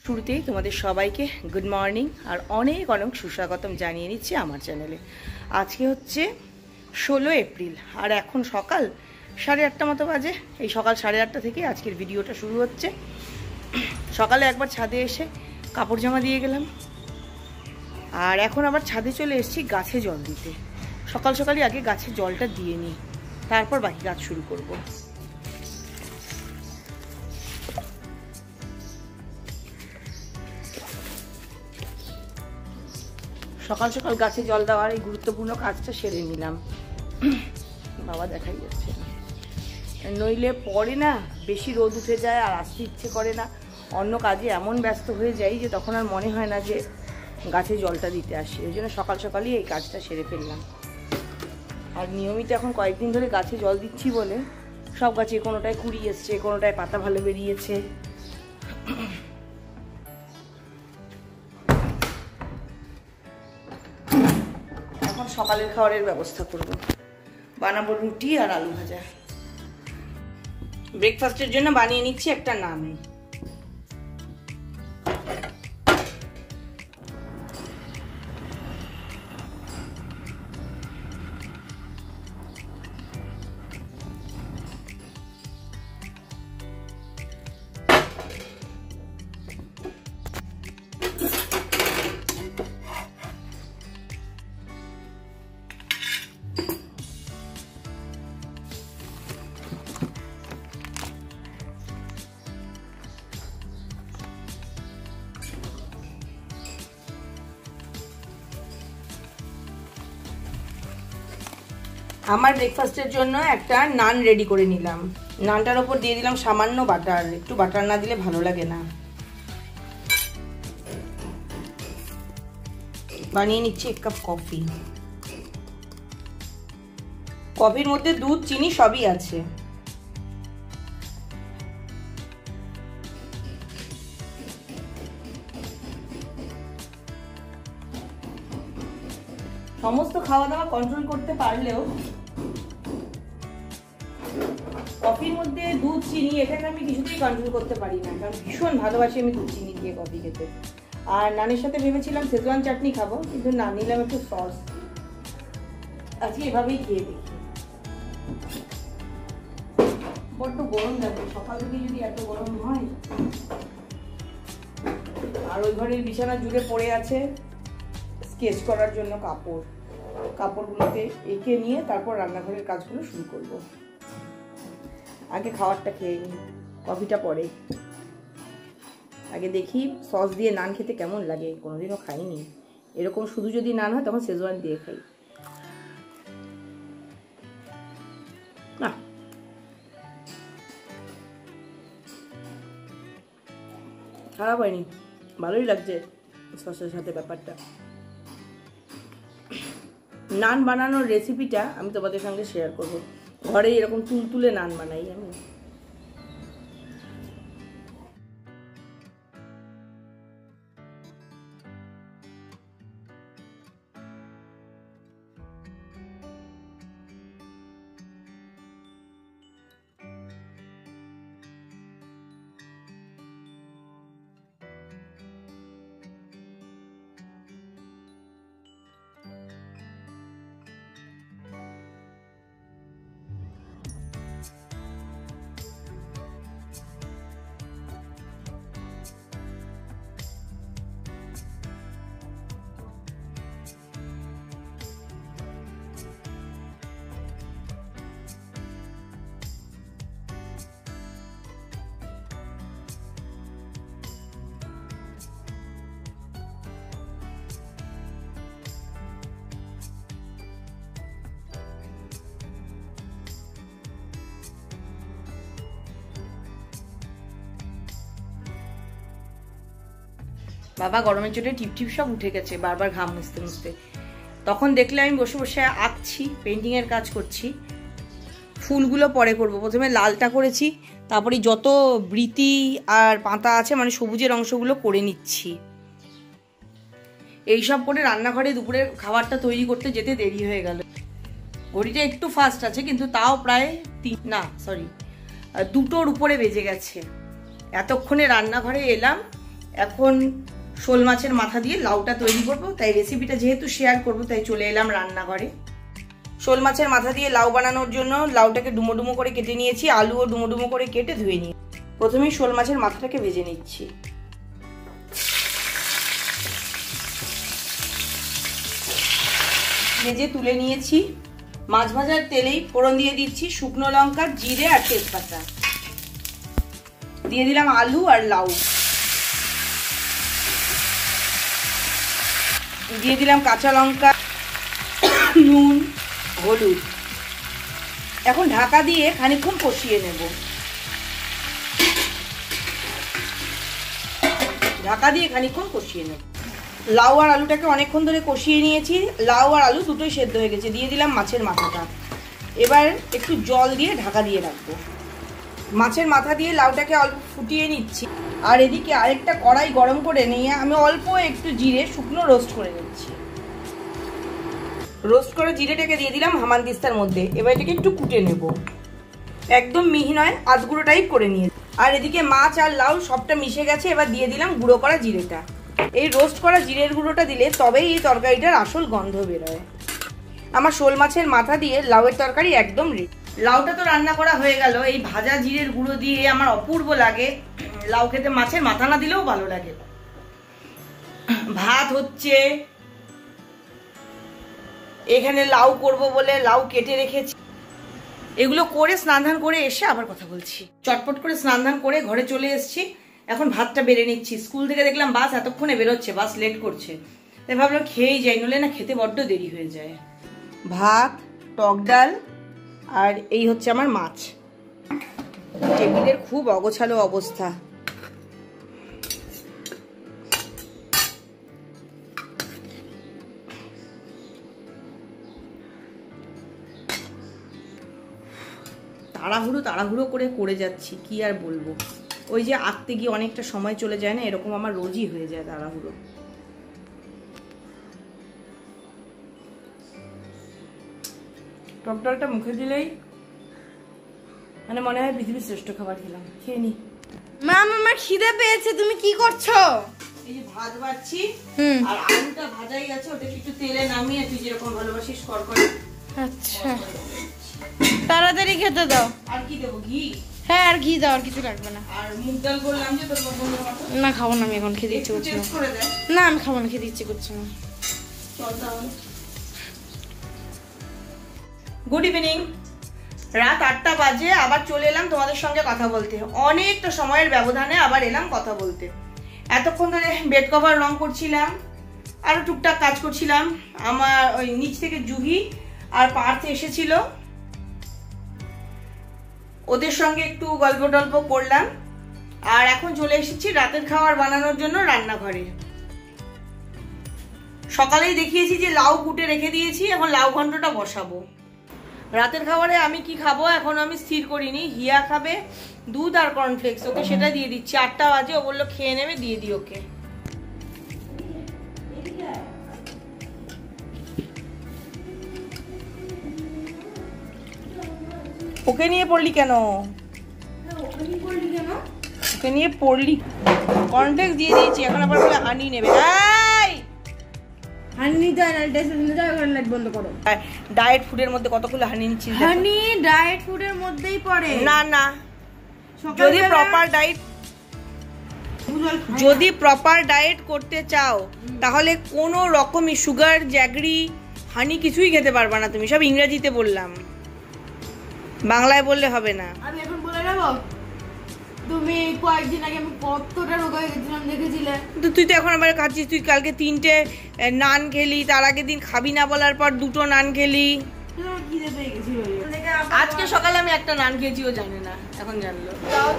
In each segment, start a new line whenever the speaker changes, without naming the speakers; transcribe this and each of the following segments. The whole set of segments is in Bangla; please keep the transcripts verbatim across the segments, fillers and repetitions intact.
শুরুতেই তোমাদের সবাইকে গুড মর্নিং আর অনেক অনেক সুস্বাগতম জানিয়ে নিচ্ছি আমার চ্যানেলে। আজকে হচ্ছে ষোলো এপ্রিল আর এখন সকাল সাড়ে আটটা মতো বাজে। এই সকাল সাড়ে আটটা থেকে আজকের ভিডিওটা শুরু হচ্ছে। সকালে একবার ছাদে এসে কাপড় জামা দিয়ে গেলাম, আর এখন আবার ছাদে চলে এসেছি গাছে জল দিতে। সকাল সকালই আগে গাছে জলটা দিয়ে নিই, তারপর বাকি কাজ শুরু করব। সকাল সকাল গাছে জল দেওয়ার এই গুরুত্বপূর্ণ কাজটা সেরে নিলাম। বাবা দেখাই যাচ্ছে না, নইলে পরে না বেশি রোদ উঠে যায় আর আসতে ইচ্ছে করে না। অন্য কাজে এমন ব্যস্ত হয়ে যাই যে তখন আর মনে হয় না যে গাছে জলটা দিতে আসি। ওই জন্য সকাল সকালই এই কাজটা সেরে ফেললাম। আর নিয়মিত এখন কয়েকদিন ধরে গাছে জল দিচ্ছি বলে সব গাছে কোনোটায় কুড়ি এসছে, কোনোটায় পাতা ভালো বেরিয়েছে। এখন সকালের খাবারের ব্যবস্থা করব, বানাবো রুটি আর আলু ভাজা। ব্রেকফাস্টের জন্য বানিয়ে নিচ্ছি একটা নান। আমার ব্রেকফাস্টের জন্য একটা নান রেডি করে নিলাম। নানটার ওপর দিয়ে দিলাম সামান্য বাটার। একটু বাটার না দিলে ভালো লাগে না। বানিয়ে নিচ্ছি এক কাপ কফি। কফির মধ্যে দুধ, চিনি সবই আছে। সমস্ত খাওয়া দাওয়া কন্ট্রোল করতে পারলেও কফির মধ্যে দুধ, চিনি এটাকে আমি কিছুতেই কন্ট্রোল করতে পারি না, কারণ ভীষণ ভালোবাসি আমি দুধ, চিনি দিয়ে কফি খেতে। আর নানের সাথে ভেবেছিলাম সেজওয়ান চাটনি খাবো, কিন্তু না, নিলাম একটু সস। আজকে এভাবেই খেয়ে দেখি। বড্ড গরম লাগে, সকাল থেকে যদি এত গরম হয়। আর ওই ঘরের বিছানা জুড়ে পড়ে আছে স্কেচ করার জন্য কাপড়। কাপড়গুলোতে এঁকে নিয়ে তারপর রান্নাঘরের কাজগুলো শুরু করব। আগে খাবারটা খেয়ে নিই, কফিটা পরে। আগে দেখি সস দিয়ে নান খেতে কেমন লাগে, কোনোদিনও খাইনি। এরকম শুধু যদি নান হয় তখন শেজওয়ান দিয়ে খাই। না, খারাপ হয়নি, ভালোই লাগছে সসের সাথে ব্যাপারটা। নান বানানোর রেসিপিটা আমি তোমাদের সঙ্গে শেয়ার করব। ঘরে এরকম তুলতুলে নান বানাই আমি। বাবা গরমের চোটে টিপ টিপ সব উঠে গেছে, বারবার ঘাম মুছতে মুছতে। তখন দেখলে আমি বসে বসে আঁকছি, পেন্টিং এর কাজ করছি। ফুলগুলো পরে করবো। প্রথমে লালটা করেছি, তারপরে যত বৃতি আর পাতা আছে মানে সবুজের অংশগুলো করে নিচ্ছি। এইসব করে রান্নাঘরে দুপুরের খাবারটা তৈরি করতে যেতে দেরি হয়ে গেল। ঘড়িটা একটু ফাস্ট আছে কিন্তু তাও প্রায় তিন না সরি দুটোর উপরে বেজে গেছে। এতক্ষণে রান্নাঘরে এলাম, এখন শোল মাছের মাথা দিয়ে লাউটা তৈরি করব, তাই রেসিপিটা যেহেতু শেয়ার করব তাই চলে এলাম রান্নাঘরে। শোল মাছের মাথা দিয়ে লাউ বানানোর জন্য লাউটাকে ডুমো ডুমো করে কেটে নিয়েছি, আলুও ডুমো ডুমো করে কেটে ধুয়ে নিই। প্রথমেই শোল মাছের মাথাটাকে ভেজে নিচ্ছি। ভেজে তুলে নিয়েছি। মাছ ভাজার তেলেই ফোড়ন দিয়ে দিচ্ছি শুকনো লঙ্কা, জিরে আর তেজপাতা। দিয়ে দিলাম আলু আর লাউ, দিয়ে দিলাম কাঁচা লঙ্কা, নুন, হলুদ। এখন ঢাকা দিয়ে খানিকক্ষণ কষিয়ে নেব। ঢাকা দিয়ে খানিকক্ষণ কষিয়ে নেব। লাউ আর আলুটাকে অনেকক্ষণ ধরে কষিয়ে নিয়েছি। লাউ আর আলু দুটোই সেদ্ধ হয়ে গেছে। দিয়ে দিলাম মাছের মাথাটা। এবার একটু জল দিয়ে ঢাকা দিয়ে রাখবো। মাছের মাথা দিয়ে লাউটাকে অল্প ফুটিয়ে নিচ্ছি। আর এদিকে আরেকটা কড়াই গরম করে নিয়ে আমি অল্প একটু জিরে শুকনো রোস্ট করে নিচ্ছি। রোস্ট করে জিরেটাকে দিয়ে দিলাম হামানদিস্তার মধ্যে। এবার এটাকে একটু কুটে নেব, একদম মিহি নয়, আধ গুঁড়ো টাইপ করে নিয়ে। আর এদিকে মাছ আর লাউ সবটা মিশে গেছে। এবার দিয়ে দিলাম গুঁড়ো করা জিরেটা। এই রোস্ট করা জিরের গুঁড়োটা দিলে তবেই এই তরকারিটার আসল গন্ধ বেরোয়। আমার শোল মাছের মাথা দিয়ে লাউয়ের তরকারি একদম রেডি। লাউটা তো রান্না করা হয়ে গেল। এই ভাজা জিরের গুঁড়ো দিয়ে আমার অপূর্ব লাগে। লাউ খেতে মাছের মাথা না দিলেও ভালো লাগে। ভাত হচ্ছে, এখানে লাউ করব বলে লাউ কেটে রেখেছি। এগুলো করে স্নান ধান করে এসে আবার কথা বলছি। চটপট করে স্নান ধান করে ঘরে চলে এসেছি। এখন ভাতটা বেড়ে নিচ্ছি। স্কুল থেকে দেখলাম বাস এতক্ষণে বেরোচ্ছে, বাস লেট করছে, তাই ভাবলাম খেয়েই যাই, নইলে না খেতে বড্ড দেরি হয়ে যায়। ভাত, টক ডাল আর এই হচ্ছে আমার মাছ। টেবিলের খুব অগোছালো অবস্থা। তাড়াহুড়ো তাড়াহুড়ো করে করে যাচ্ছি, কি আর বলবো। ওই যে আঁকতে গিয়ে অনেকটা সময় চলে যায় না, এরকম আমার রোজই হয়ে যায় তাড়াহুড়ো। টক ডালটা মুখে দিলেই মানে মনে হয় পৃথিবীর শ্রেষ্ঠ খাবার খেলাম। খেয়ে নি।
মাম, আমার খিদে পেয়েছে, তুমি কি করছো?
এই যে ভাত বাড়ছি আর আলুটা ভাজাই আছে, ওটাকে একটু তেলে নামিয়ে তুই যেরকম ভালোবাসিস করকরে।
আচ্ছা, তাড়াতাড়ি খেতে দাও।
আর কি দেবো? ঘি?
হ্যাঁ, আর ঘি দাও, আর কিছু লাগবে না।
আর মুগ ডাল করলাম যে তোর বন্ধুর মতো।
না, খাবো না আমি, এখন খেতে ইচ্ছে করছে না। না, আমি খাবো না, খেতে ইচ্ছে করছে না।
Good evening. রাত আটটা বাজে। আবার চলে এলাম তোমাদের সঙ্গে কথা বলতে। অনেকটা সময়ের ব্যবধানে আবার এলাম কথা বলতে। এতক্ষণ ধরে বেড কভার রং করছিলাম, আরো টুকটাক কাজ করছিলাম। আমার ওই নিচ থেকে জুহি আর পার্থ এসেছিল, ওদের সঙ্গে একটু গল্প টল্প করলাম। আর এখন চলে এসেছি রাতের খাবার বানানোর জন্য রান্নাঘরে। সকালেই দেখিয়েছি যে লাউ কুটে রেখে দিয়েছি, এখন লাউ ঘন্টটা বসাবো। রাতের খাবারে আমি কি খাবো এখন আমি স্থির করিনি। হিয়া খাবে দুধ আর কর্নফ্লেক্স, ওকে সেটা দিয়ে দিচ্ছি। আটটা বাজে, ও বললো খেয়ে নেবে, দিয়ে দিই ওকে। ওকে নিয়ে পড়লি কেন? ওকে নিয়ে পড়লি? কর্নফ্লেক্স দিয়ে দিয়েছি, এখন আবার বলে হানি নেবে।
হানি দাও না, ডেসিশনে যাও, এখন লাইট বন্ধ করো।
ডায়েট ফুডের মধ্যে কতগুলো হানি নিচ্ছিস?
হানি ডায়েট ফুডের মধ্যেই পড়ে।
না না, যদি প্রপার ডায়েট যদি প্রপার ডায়েট করতে চাও তাহলে কোনো রকমই সুগার, জ্যাগরি, হানি কিছুই খেতে পারবে না তুমি। সব ইংরেজিতে বললাম, বাংলায় বললে হবে না।
আমি এখন বলে দেবো, তুমি কয়েকদিন আগে আমি কতটা রোগা হয়ে গেছিলাম দেখেছিলে
তো। তুই তো এখন আবার খাচ্ছিস। তুই কালকে তিনটে নান খেলি, তার আগের দিন খাবি না বলার পর দুটো নান খেলি। আজকে সকালে আমি একটা নান খেয়েছি, ও জানে না, এখন জানলো।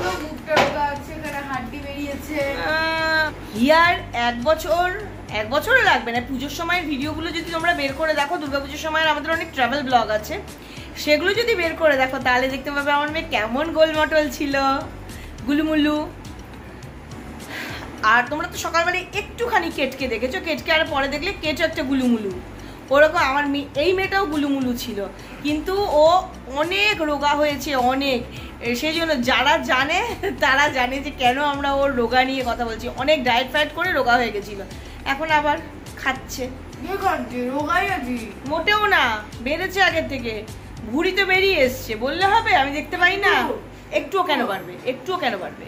হিয়ার এক বছর এক বছরও লাগবে না। পুজোর সময়ের ভিডিওগুলো যদি তোমরা বের করে দেখো, দুর্গাপুজোর সময় আমাদের অনেক ট্রাভেল ব্লগ আছে, সেগুলো যদি বের করে দেখো তাহলে দেখতে পাবে আমার মেয়ে কেমন গোলমটল ছিল, গুলুমুলু। আর তোমরা তো সকালবেলা একটুখানি কেটকে দেখেছো, কেটকে আর পরে দেখলে কেটে একটা গুলুমুলু। ও ওরকম আমার এই মেয়েটাও গুলুমুলু ছিল, কিন্তু ও অনেক রোগা হয়েছে অনেক। সেই জন্য যারা জানে তারা জানে যে কেন আমরা ওর রোগা নিয়ে কথা বলছি। অনেক ডায়েট ফায়েট করে রোগা হয়ে গেছিল, এখন আবার খাচ্ছে। মোটেও না, বেড়েছে আগের থেকে, ভুঁড়ি তো বেরিয়ে এসছে, বললে হবে আমি দেখতে পাই না? একটুও কেন বাড়বে, একটুও কেন বাড়বে?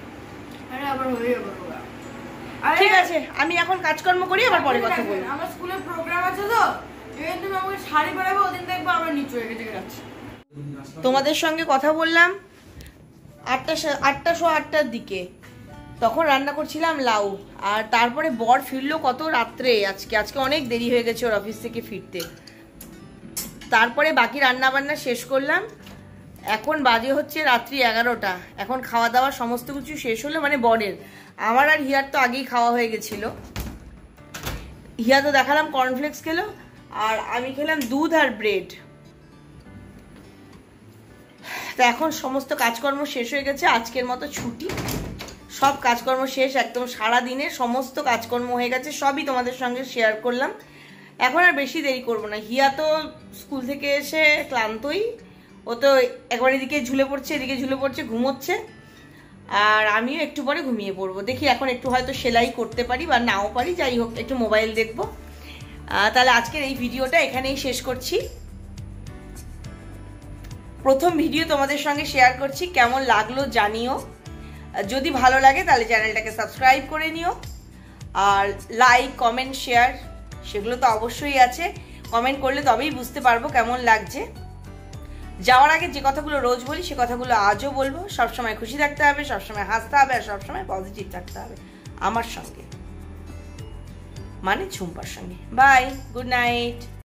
ঠিক আছে, আমি এখন কাজকর্ম করি, আবার পরে কথা বলবো।
আমার স্কুলে প্রোগ্রাম আছে তো, এবার তুমি আমাকে শাড়ি পরাবে, ওদিন দেখবো আমরা নিচু হয়ে গেছে যাচ্ছি।
তোমাদের সঙ্গে কথা বললাম আটটা আটটা শো আটটার দিকে, তখন রান্না করছিলাম লাউ। আর তারপরে বর ফিরলো কত রাত্রে, আজকে আজকে অনেক দেরি হয়ে গেছে ওর অফিস থেকে ফিরতে। তারপরে বাকি রান্না বান্না শেষ করলাম, এখন বাজে হচ্ছে রাত্রি এগারোটা। এখন খাওয়া দাওয়া সমস্ত কিছু শেষ হলো, মানে বরের। আমার আর হিয়ার তো আগেই খাওয়া হয়ে গেছিল। হিয়া তো দেখালাম কর্নফ্লেক্স খেলো, আর আমি খেলাম দুধ আর ব্রেড। তো এখন সমস্ত কাজকর্ম শেষ হয়ে গেছে, আজকের মতো ছুটি, সব কাজকর্ম শেষ, একদম সারা দিনের সমস্ত কাজকর্ম হয়ে গেছে, সবই তোমাদের সঙ্গে শেয়ার করলাম। এখন আর বেশি দেরি করবো না। হিয়া তো স্কুল থেকে এসে ক্লান্তই, ও তো একবার এদিকে ঝুলে পড়ছে এদিকে ঝুলে পড়ছে, ঘুমোচ্ছে। আর আমিও একটু পরে ঘুমিয়ে পড়বো। দেখি এখন একটু হয়তো সেলাই করতে পারি বা নাও পারি, যাই হোক একটু মোবাইল দেখবো। তাহলে আজকের এই ভিডিওটা এখানেই শেষ করছি। প্রথম ভিডিও তোমাদের সঙ্গে শেয়ার করছি, কেমন লাগলো জানিও। যদি ভালো লাগে তাহলে চ্যানেলটাকে সাবস্ক্রাইব করে নিও, আর লাইক কমেন্ট শেয়ার সেগুলো তো অবশ্যই আছে। কমেন্ট করলে তবেই বুঝতে পারবো কেমন লাগছে। যাওয়ার আগে যে কথাগুলো রোজ বলি সে কথাগুলো আজও বলবো, সবসময় খুশি থাকতে হবে, সবসময় হাসতে হবে, আর সবসময় পজিটিভ থাকতে হবে আমার সঙ্গে, মানে ঝুম্পার সঙ্গে। Bye, good night.